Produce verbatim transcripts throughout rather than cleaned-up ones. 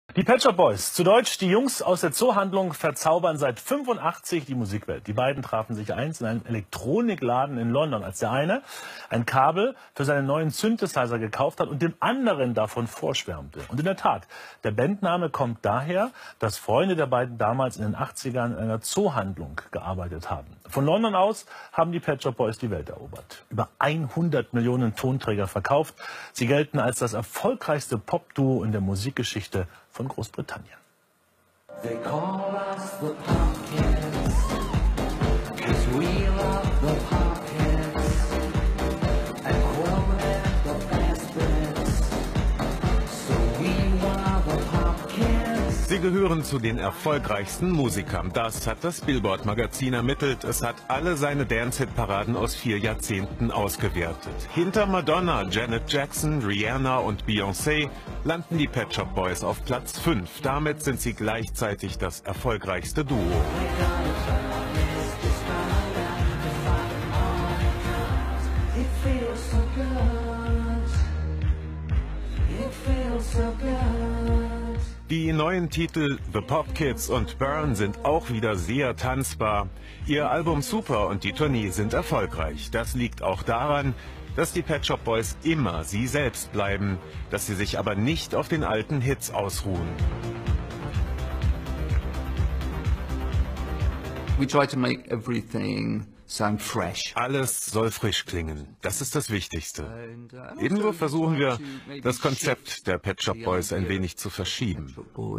Die Pet Shop Boys, zu Deutsch die Jungs aus der Zoohandlung, verzaubern seit fünfundachtzig die Musikwelt. Die beiden trafen sich einst in einem Elektronikladen in London, als der eine ein Kabel für seinen neuen Synthesizer gekauft hat und dem anderen davon vorschwärmte. Und in der Tat, der Bandname kommt daher, dass Freunde der beiden damals in den achtzigern in einer Zoohandlung gearbeitet haben. Von London aus haben die Pet Shop Boys die Welt erobert. Über hundert Millionen Tonträger verkauft. Sie gelten als das erfolgreichste Popduo in der Musikgeschichte von Großbritannien. They call us the Pumpkins, 'cause we love the pumpkins, and Coleman the best bits, so we are the pumpkins. Sie gehören zu den erfolgreichsten Musikern. Das hat das Billboard-Magazin ermittelt. Es hat alle seine Dance-Hit-Paraden aus vier Jahrzehnten ausgewertet. Hinter Madonna, Janet Jackson, Rihanna und Beyoncé landen die Pet Shop Boys auf Platz fünf. Damit sind sie gleichzeitig das erfolgreichste Duo. Die neuen Titel The Pop Kids und Burn sind auch wieder sehr tanzbar. Ihr Album Super und die Tournee sind erfolgreich. Das liegt auch daran, dass die Pet Shop Boys immer sie selbst bleiben, dass sie sich aber nicht auf den alten Hits ausruhen. We try to make everything sound fresh. Alles soll frisch klingen. Das ist das Wichtigste. Ebenso versuchen wir, das Konzept der Pet Shop Boys ein wenig zu verschieben.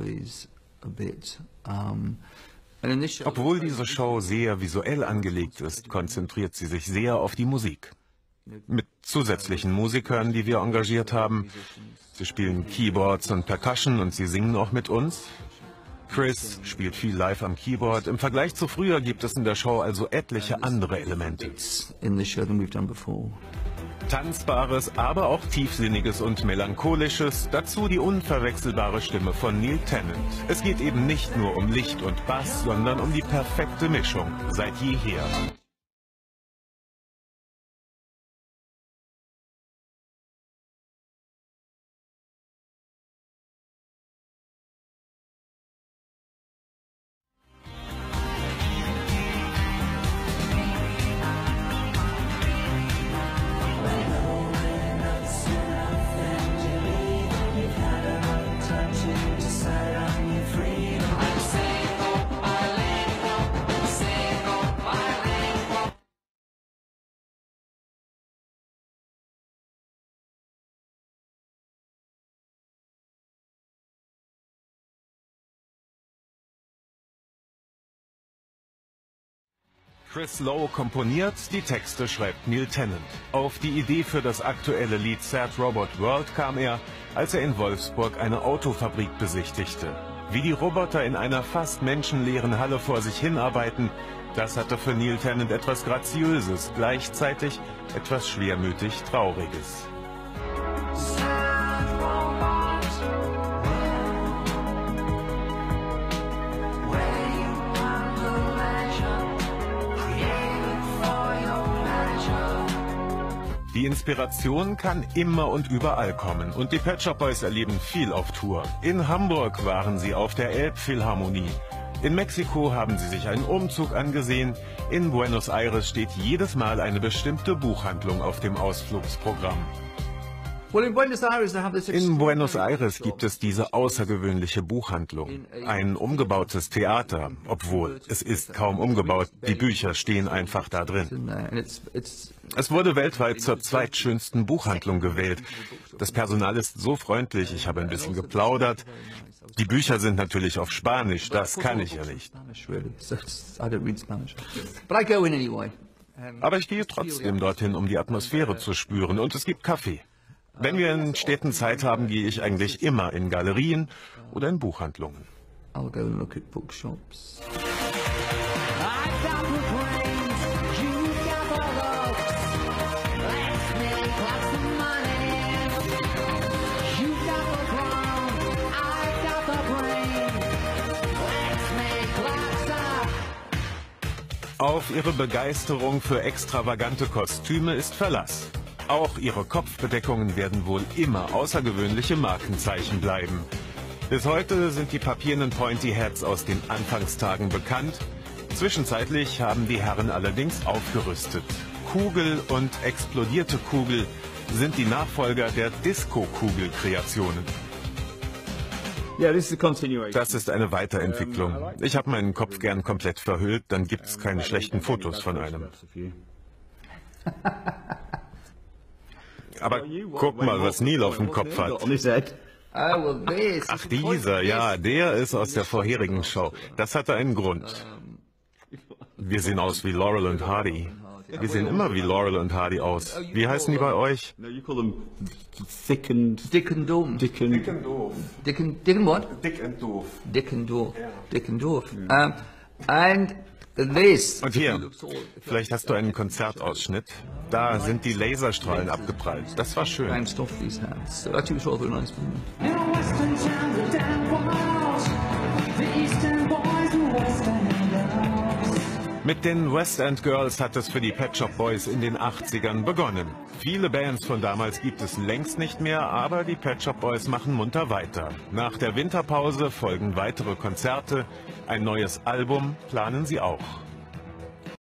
Obwohl diese Show sehr visuell angelegt ist, konzentriert sie sich sehr auf die Musik. Mit zusätzlichen Musikern, die wir engagiert haben. Sie spielen Keyboards und Percussion und sie singen auch mit uns. Chris spielt viel live am Keyboard. Im Vergleich zu früher gibt es in der Show also etliche andere Elemente. Tanzbares, aber auch tiefsinniges und melancholisches. Dazu die unverwechselbare Stimme von Neil Tennant. Es geht eben nicht nur um Licht und Bass, sondern um die perfekte Mischung seit jeher. Chris Lowe komponiert, die Texte schreibt Neil Tennant. Auf die Idee für das aktuelle Lied Sad Robot World kam er, als er in Wolfsburg eine Autofabrik besichtigte. Wie die Roboter in einer fast menschenleeren Halle vor sich hinarbeiten, das hatte für Neil Tennant etwas Graziöses, gleichzeitig etwas schwermütig Trauriges. Die Inspiration kann immer und überall kommen und die Pet Shop Boys erleben viel auf Tour. In Hamburg waren sie auf der Elbphilharmonie. In Mexiko haben sie sich einen Umzug angesehen. In Buenos Aires steht jedes Mal eine bestimmte Buchhandlung auf dem Ausflugsprogramm. In Buenos Aires gibt es diese außergewöhnliche Buchhandlung. Ein umgebautes Theater, obwohl es ist kaum umgebaut. Die Bücher stehen einfach da drin. Es wurde weltweit zur zweitschönsten Buchhandlung gewählt. Das Personal ist so freundlich, ich habe ein bisschen geplaudert. Die Bücher sind natürlich auf Spanisch, das kann ich ja nicht. Aber ich gehe trotzdem dorthin, um die Atmosphäre zu spüren, und es gibt Kaffee. Wenn wir in Städten Zeit haben, gehe ich eigentlich immer in Galerien oder in Buchhandlungen. Auf ihre Begeisterung für extravagante Kostüme ist Verlass. Auch ihre Kopfbedeckungen werden wohl immer außergewöhnliche Markenzeichen bleiben. Bis heute sind die papierenden Pointy Hats aus den Anfangstagen bekannt. Zwischenzeitlich haben die Herren allerdings aufgerüstet. Kugel und explodierte Kugel sind die Nachfolger der Disco-Kugel-Kreationen. Das ist eine Weiterentwicklung. Ich habe meinen Kopf gern komplett verhüllt, dann gibt es keine schlechten Fotos von einem. Aber guck mal, was Neil auf dem Kopf hat. Ach, dieser, ja, der ist aus der vorherigen Show. Das hatte einen Grund. Wir sehen aus wie Laurel und Hardy. Wir sehen immer wie Laurel und Hardy aus. Wie heißen die bei euch? Thick and... Dick and Doof. Dick and... Dick and Doof. Dick and... Dick and what? Dick and Doof. Dick and Doof. Dick and Doof. Um, and this... Und hier, vielleicht hast du einen Konzertausschnitt. Da sind die Laserstrahlen abgeprallt. Das war schön. Bounced off these hats. So actually it was rather nice. In a western town, the damn walls, the eastern boys, the western girls. Mit den West End Girls hat es für die Pet Shop Boys in den achtzigern begonnen. Viele Bands von damals gibt es längst nicht mehr, aber die Pet Shop Boys machen munter weiter. Nach der Winterpause folgen weitere Konzerte, ein neues Album planen sie auch.